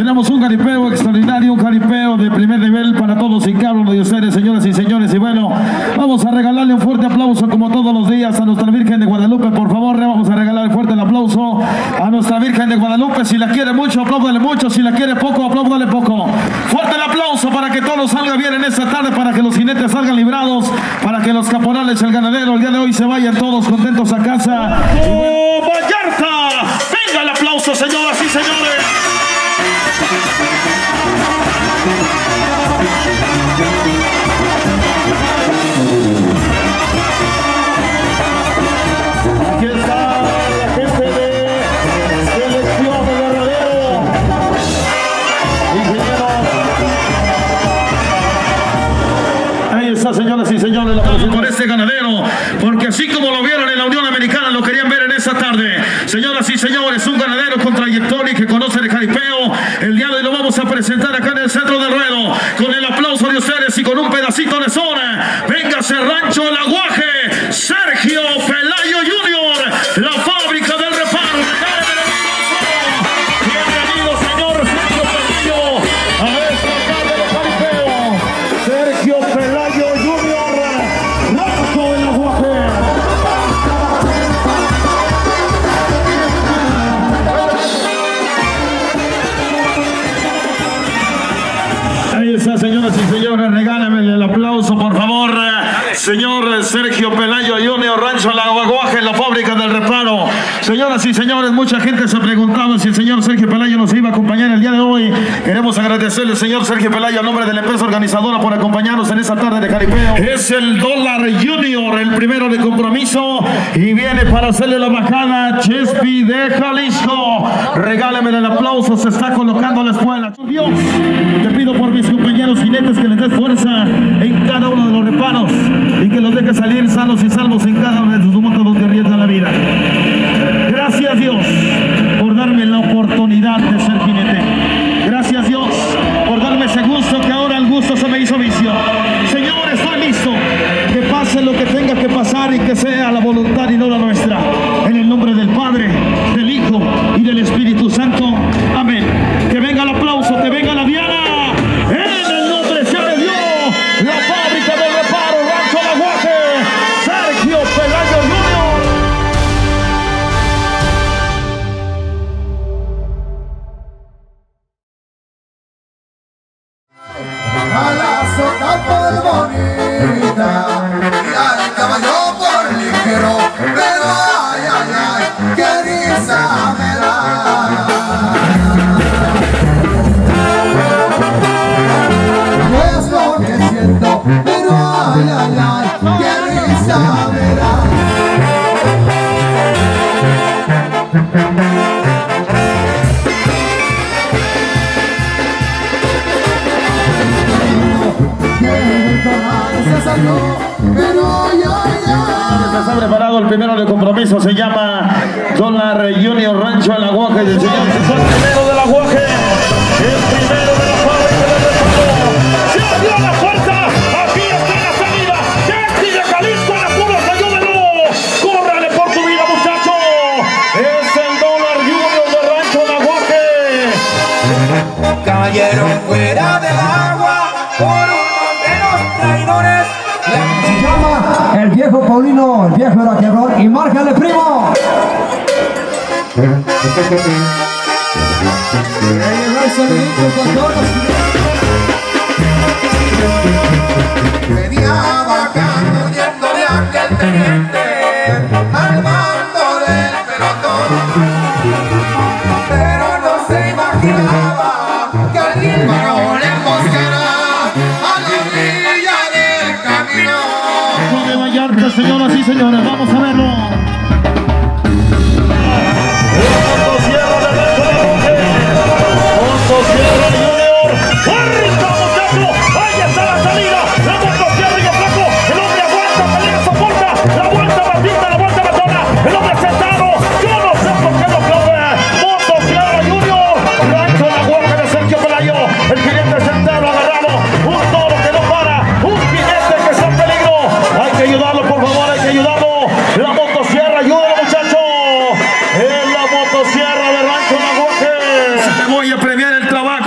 Tenemos un jaripeo extraordinario, un jaripeo de primer nivel para todos y cada uno de ustedes, señoras y señores. Y bueno, vamos a regalarle un fuerte aplauso como todos los días a nuestra Virgen de Guadalupe. Por favor, le vamos a regalar fuerte el aplauso a nuestra Virgen de Guadalupe. Si la quiere mucho, apláudale mucho. Si la quiere poco, apláudale poco. Fuerte el aplauso para que todo salga bien en esta tarde, para que los jinetes salgan librados, para que los caporales, el ganadero, el día de hoy se vayan todos contentos a casa. ¡Oh, Vallarta! Venga el aplauso, señoras y señores. Aquí está la gente de Selección de Guerrero. Ingeniero. Ahí está, señoras y señores, la presentación por este ganadero, porque así como lo vieron en la Unión Americana, lo querían ver en esta tarde. Señoras y señores, un ganadero con trayectoria y que conoce el jaripeo. El día de hoy lo vamos a presentar acá en el centro del ruedo, con el aplauso de ustedes y con un pedacito de zona. Véngase Rancho El Aguaje, Sergio Pelayo Jr., la fábrica del reparo. Bienvenido, señor Sergio Pelayo, a esta tarde de jaripeo. Sergio Pelayo Jr., Rancho El Aguaje. Ahí está, señoras y señores, regálame el aplauso, por favor, señor Sergio Pelayo Jr., Rancho El Aguaje, la fábrica del reparo. Señoras y señores, mucha gente se preguntaba si el señor Sergio Pelayo nos iba a acompañar el día de hoy. Queremos agradecerle al señor Sergio Pelayo a nombre de la empresa organizadora por acompañarnos en esta tarde de jaripeo. Es el Dólar Junior, el primero de compromiso, y viene para hacerle la bajada Chespi de Jalisco. Regáleme el aplauso, se está colocando la espuela. Dios, te pido por mis compañeros jinetes que les des fuerza en cada uno de los reparos y que los deje salir sanos y salvos en cada uno de sus momentos donde arriesgan la vida. Gracias, Dios, por darme la oportunidad de ser jinete. Gracias, Dios, por darme ese gusto, que ahora el gusto se me hizo vicio. Señor, estoy listo. Que pase lo que tenga que pasar y que sea la voluntad y no la nuestra. En el nombre del Padre, del Hijo y del Espíritu Santo. Amén. Que venga el aplauso, que venga la diana. En el nombre se le dio la fábrica del reparo, Rancho El Aguaje, Sergio Pelayo Jr. A la sota por bonita y al caballo por ligero, pero ay, ay, ay, qué risa me da. Es lo que siento, pero ay, ay, ay, qué risa me da. Pero ya está preparado el primero de compromiso, se llama Dólar Junior, Rancho El Aguaje del señor. Es el primero del Aguaje, el primero de la fábrica del reparo. Se abrió la puerta, aquí está la salida. Chespi de Jalisco, en apuros, ayúdenlo. Córrale por tu vida, muchacho. Es el Dólar Junior de Rancho El Aguaje. Cayeron fuera del agua por unos de los traidores. Se llama el viejo Paulino, el viejo Raquelón, y márcale, primo. venía bajando yendo de aquel teniente al mando del pelotón, pero no se imaginaba que alguien varón le emboscara a la orilla del camino. De Vallarta, señoras y señores, vamos a verlo. Motosierra de Rancho El Aguaje, Motosierra Junior, ¡fuerza, muchacho! Ahí está la salida, la motosierra y el flaco, el hombre aguanta, pelea, soporta, la vuelta batista, la vuelta batona, el hombre sentado, yo no sé por qué no aplaude. Motosierra Junior, Rancho El Aguaje de Sergio Pelayo, el jinete sentado, agarrado, un toro que no para, un jinete que está en peligro. Hay que ayudarlo, por favor, hay que ayudarlo. La motosierra, ayúdalo, muchacho. Es la motosierra de Rancho El Aguaje. Voy a premiar el trabajo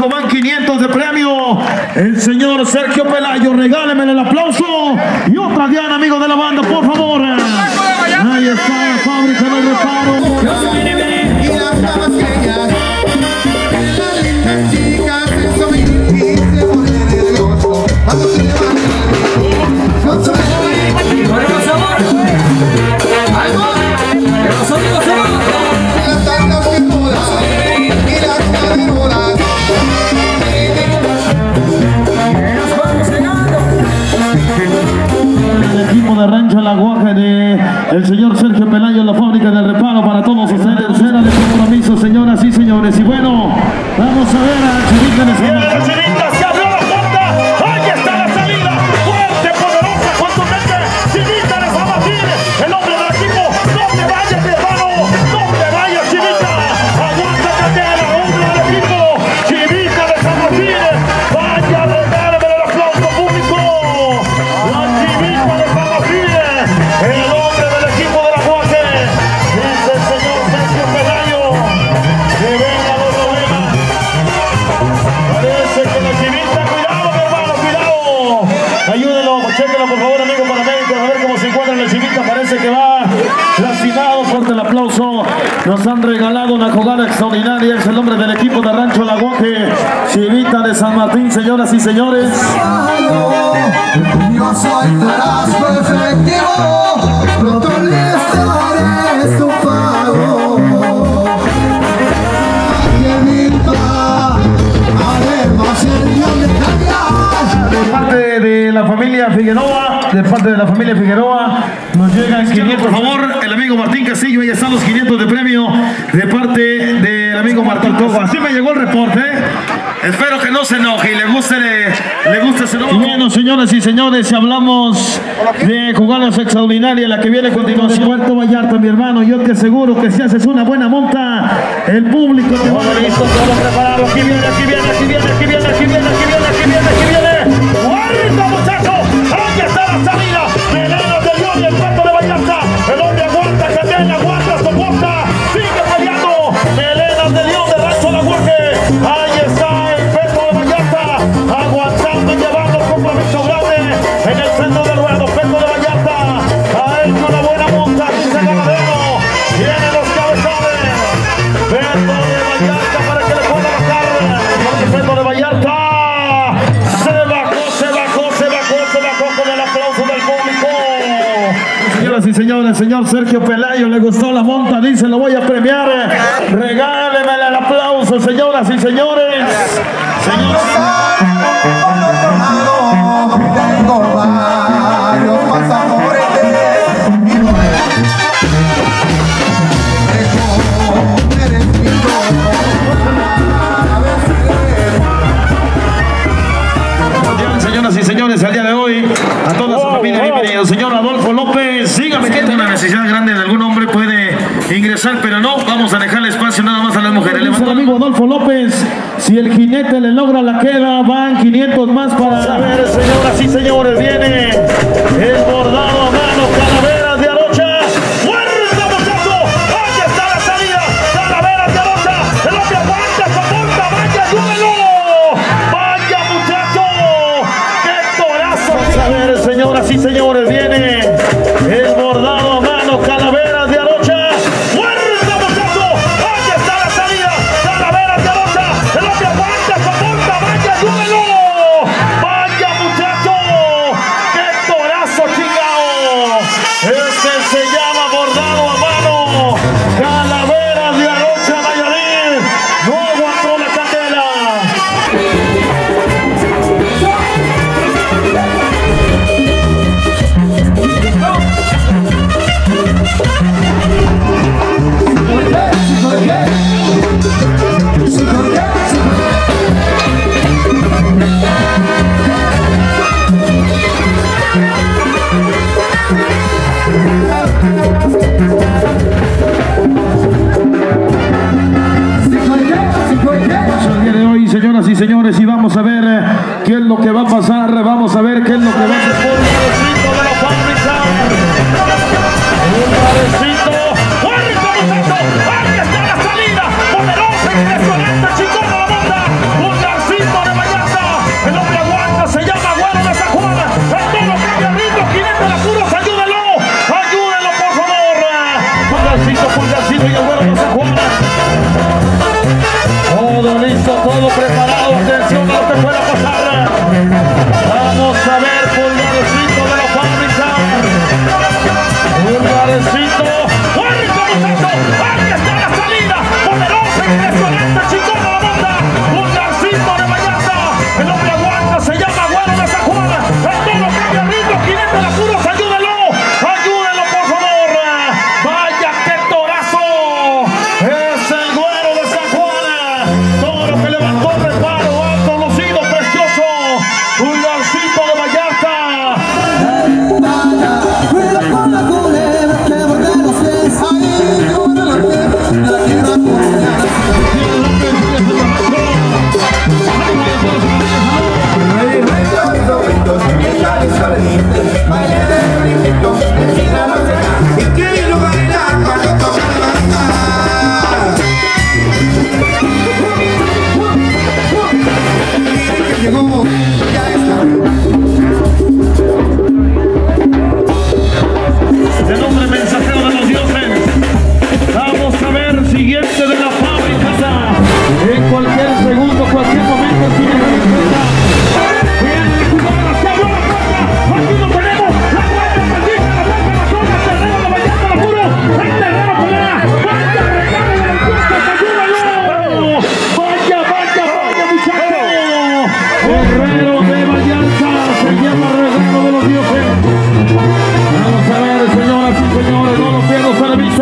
señor Sergio Pelayo en la fábrica del reparo para todos ustedes. Cena de compromiso, señoras y señores. Y bueno, vamos a ver a Chivita de San Martín. Chivita, se abrió la puerta. Ahí está la salida. Fuerte, poderosa, contundente. Chivita de San Martín, el hombre del equipo. No te vayas, mi hermano. No te vayas, Chivita. Aguanta Candela, hombre del equipo. Chivita de San Martín. Vaya, regálame el aplauso público. La Chivita de San Martín, el hombre del equipo de la Guaje. Dice el señor Sergio Pelayo que venga los problemas. Parece que la Chivita, cuidado, mi hermano, cuidado. Ayúdenlo, chéquenlo por favor, amigo paramédico, a ver cómo se encuentra la Chivita. Parece que va lastimado. Fuerte el aplauso. Nos han regalado una jugada extraordinaria. Es el hombre del equipo de Rancho La Guaje, Chivita de San Martín, señoras y señores. Yo soy Tarasco efectivo, pronto les daré su pago. Haremos el guión de cambiar. De parte de la familia Figueroa, nos llegan 500. Por favor, el amigo Martín Castillo, ahí están los 500 de premio de parte del amigo Martín Toba. Así me llegó el reporte, Espero que no se enoje y le guste ese nombre. Bueno, señoras y señores, si hablamos de jugadas extraordinarias, la que viene a continuación, Puerto Vallarta, mi hermano, yo te aseguro que si haces una buena monta, el público te va a ver. Listo, todo preparado. Aquí viene. ¡Guarda, muchachos! ¡Ahí está la salida! Melenas del León y el Puerto de Vallarta. El hombre aguanta, Candela, aguanta, soporta. Sigue peleando. Melenas del León de Rancho La Guaje. Ahí está el Puerto de Vallarta. Aguantando y llevando el compromiso grande en el centro del ruedo. Puerto de Vallarta ha hecho una buena monta. Dice Ganadero. Vienen los cabezales. Puerto de Vallarta para que le pueda bajar. Porque Puerto de Vallarta se bajó con el aplauso del público. Señoras y señores, señor Sergio Pelayo, le gustó la monta, dice, lo voy a premiar. Regáleme el aplauso, señoras y señores. Tengo varios pasaportes y no eres mi Señoras y señores, al día de hoy, a toda su familia, bienvenido. Señor Adolfo López, sígame, que tiene una necesidad grande de algún hombre puede ingresar, pero no, vamos a dejarle espacio nada más a las mujeres. Dice el amigo Adolfo López, si el jinete le logra la queda, van 500 más para... A ver, señoras y señores, viene el bordado a mano, Calaveras de Arocha. ¡Muerta, muchacho! ¡Ahí está la salida! ¡Calaveras de Arocha! ¡El hombre aguanta, soporta! ¡Vaya, ayúdenlo! ¡Vaya, muchacho! ¡Qué torazo! A ver, señoras y señores, viene el bordado a mano, Calaveras de Arocha. ¡Muerta, muchacho! ¡Ahí está la salida! ¡Calaveras de Arocha! ¡El hombre aguanta, soporta! ¡Vaya, ayúdenlo! ¡Vaya, muchacho! ¡Qué torazo, chingao! Este se llama bordado a mano, Calaveras de Arocha, Nayarit. No aguantó la candela. El día de hoy, señoras y señores, y vamos a ver qué es lo que va a pasar, vamos a ver qué es lo que va a pasar. Un de la fábrica. Un parecito. ¡Fuerte, muchacho! ¡Ahí está la salida! ¡Poderosa, impresionante, chingona la banda! ¡Un Narciso de Vallarta! El hombre aguanta, se llama Güero de San Juan. El toro cambia el ritmo, 500 apuros, ayúdenlo. Ayúdenlo, por favor. Pulgarcito y el Güero de San Juan. Todo listo, todo preparado. Atención a lo que pueda pasar. Vamos a ver, Pulgarcito de la fábrica. Pulgarcito. ¡Fuerte, muchacho! ¡Ahí está la salida! ¡Poderosa, impresionante, chingona la banda! Pulgarcito de Vallarta. El hombre aguanta, se llama Güero de San Juan. El toro cambia el ritmo, 500 apuros, ayúdenlo. Ayúdenlo, por favor.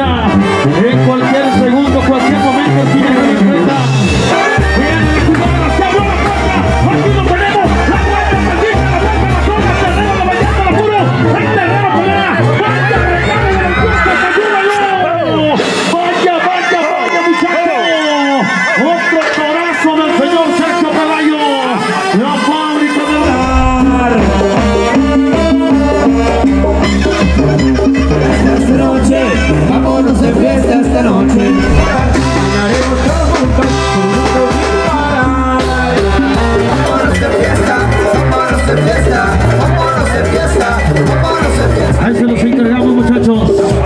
En cualquier segundo, cualquier momento, el jinete regresa. Viene la jugada, se abrió la puerta. Aquí lo tenemos. La puerta maldita, la puerta, la zona, el terreno, la vallata, la puro. El terreno pelea. Vaya, regalo del puesto, ayúdalo. Vaya, vaya, vaya, muchachos. Otro torazo del señor Sergio Pelayo. La fábrica del dar. Esta noche, vámonos de fiesta esta noche. Caminaremos todos juntos Vámonos de fiesta, vámonos de fiesta, vámonos de fiesta, vámonos de fiesta. Ahí se los encargamos, muchachos.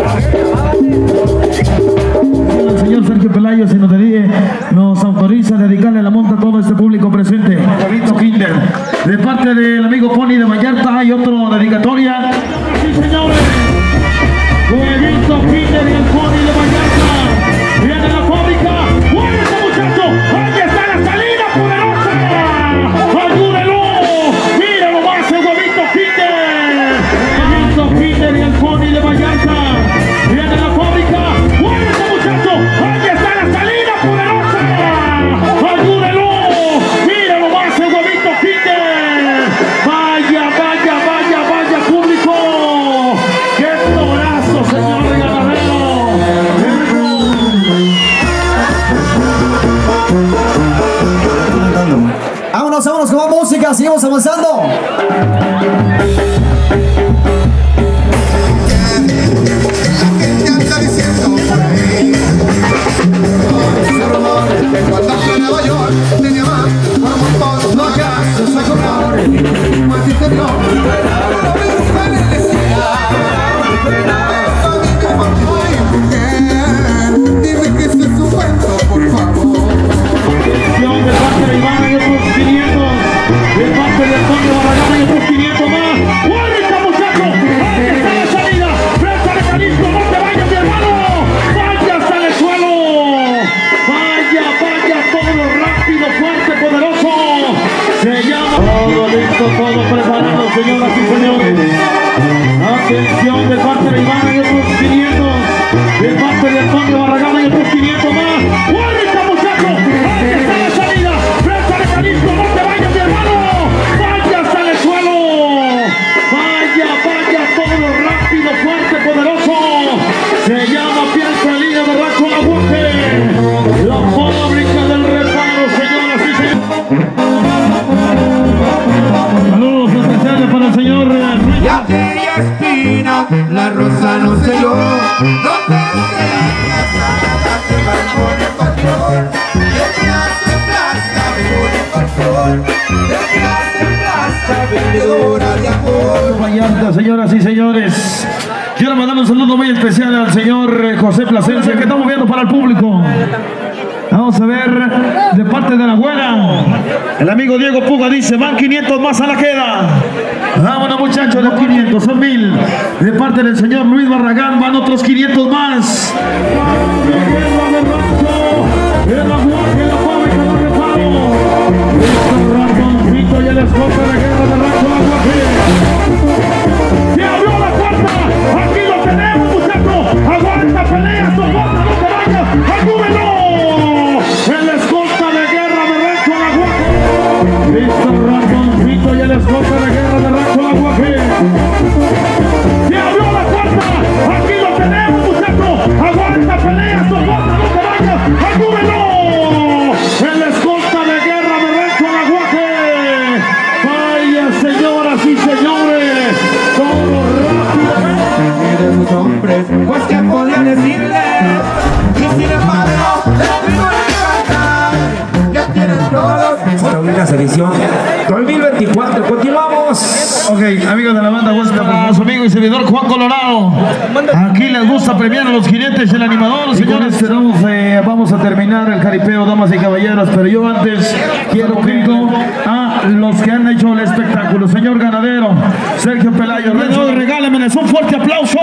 El señor Sergio Pelayo, si nos autoriza a dedicarle la monta a todo este público presente. Huevito Kinder. De parte del amigo Pony de Vallarta hay otro dedicatoria. Sí, señores. Huevito Kinder y el Pony de Vallarta. Viene la fábrica. ¡Muévete, muchacho! ¡Ahí está la salida poderosa! ¡Ayúdelo! ¡Míralo más el Huevito Kinder! Huevito Kinder y el Pony de Vallarta. Viene la fábrica. ¡Muévete, muchacho! ¡Ahí está la salida poderosa! ¡Ayúdelo! ¡Míralo más el Huevito Kinder! ¡Vaya, vaya, vaya, vaya, público! ¡Qué torazo, señor ganadero! Vámonos, vámonos con más música, seguimos avanzando. ¿Qué anda diciendo por ahí? Ese rumor que cuando fue a Nueva York tenía más por un montón no acaso soy rumor maldito no pero mi mujer le decía ay mujer dime que este es un cuento por favor. De parte de Iván y otros 500. De parte de Antonio Barragán y otros 500 más. ¡Guarda, muchacho! ¡Ahí está la salida! ¡Presta de Jalisco! ¡No te vayas, mi hermano! ¡Vaya hasta el suelo! ¡Vaya, vaya! Todo rápido, fuerte, poderoso. Se llama... Todo listo, todo preparado, señoras y señores. Atención de parte de Iván y otros 500. De parte de Antonio Barragán y otros 500 más. ¡Guarda, muchacho! ¡Ahí está la salida! ¡Presta de Jalisco! ¡No te vayas, mi hermano! ¡Vaya hasta el suelo! ¡Vaya, vaya! Todo rápido, fuerte, poderoso. Se llama Piensa Línea de Rancho Aguaje. La fábrica del reparo, señoras y señores. Saludos especiales para el señor Ya tenía espina, la rosa no sé yo. ¿Dónde Vallarta, señoras y señores. Quiero mandar un saludo muy especial al señor José Plasencia, que estamos viendo para el público. Vamos a ver de parte de la güera. El amigo Diego Puga dice, van 500 más a la queda. Vámonos, muchachos, los 500, son 1000. De parte del señor Luis Barragán van otros 500 más. El aguaje, la fábrica de reparo. El ratoncito y el escote de guerra de Rancho Aguaje. ¡Se abrió la puerta! ¡Aquí lo tenemos, muchachos! ¡Aguanta, pelea, soporta, no te vayas! ¡Ayúdenlo! El escolta de guerra de Rancho Aguaje. Listo, el ratoncito y el escote de guerra de Rancho Aguaje. ¡Se abrió la puerta! ¡Aquí lo tenemos, muchachos! ¡Aguanta, pelea, soporta, no te vayas! ¡Ayúdenlo! El escolta de guerra de Rancho Aguaje. Vaya, señoras y señores, todo rápido. de sus hombres? Pues que podía decirle. Y sin embargo, les digo de cantar. Ya tienen todos. Una selección 2024. Continuamos. Ok, amigos de la banda Huesca, para su amigo y servidor Juan Colorado. Aquí les gusta premiar a los jinetes y el animador, señores. Vamos a terminar el jaripeo, damas y caballeros, pero yo antes quiero pinto a los que han hecho el espectáculo. Señor ganadero, Sergio Pelayo, regálenmeles un fuerte aplauso.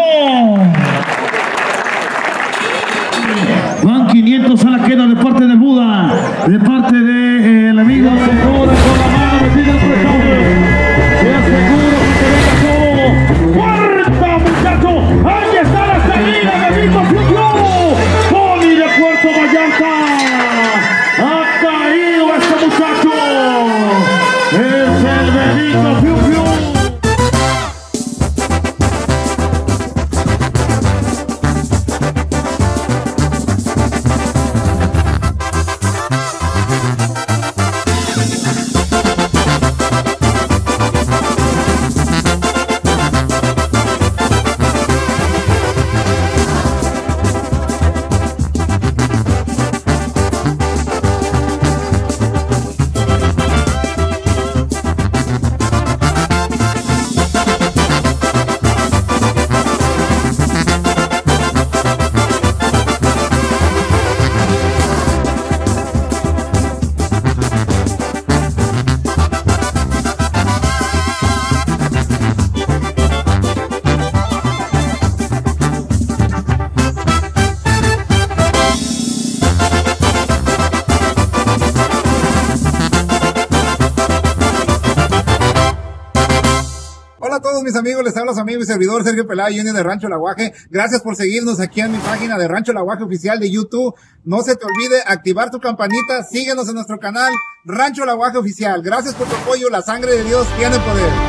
Van 500 a la queda de parte del Buda, de parte del amigo Segura, con la mano metida en el se aseguro que te venga todo. ¡Guarda, muchacho! ¡Ahí está la salida de Vito Fusión! todos mis amigos, les habla su amigo y servidor Sergio Pelayo Jr. de Rancho El Aguaje. Gracias por seguirnos aquí en mi página de Rancho El Aguaje Oficial de YouTube. No se te olvide activar tu campanita, síguenos en nuestro canal Rancho El Aguaje Oficial. Gracias por tu apoyo, la sangre de Dios tiene poder.